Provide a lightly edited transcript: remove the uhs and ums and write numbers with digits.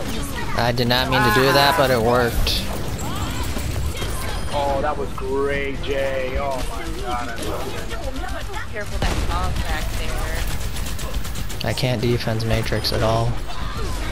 I did not mean to do that, but it worked. Oh, that was great, Jay. Oh my god, I love it. Careful that contract there. I can't defense Matrix at all.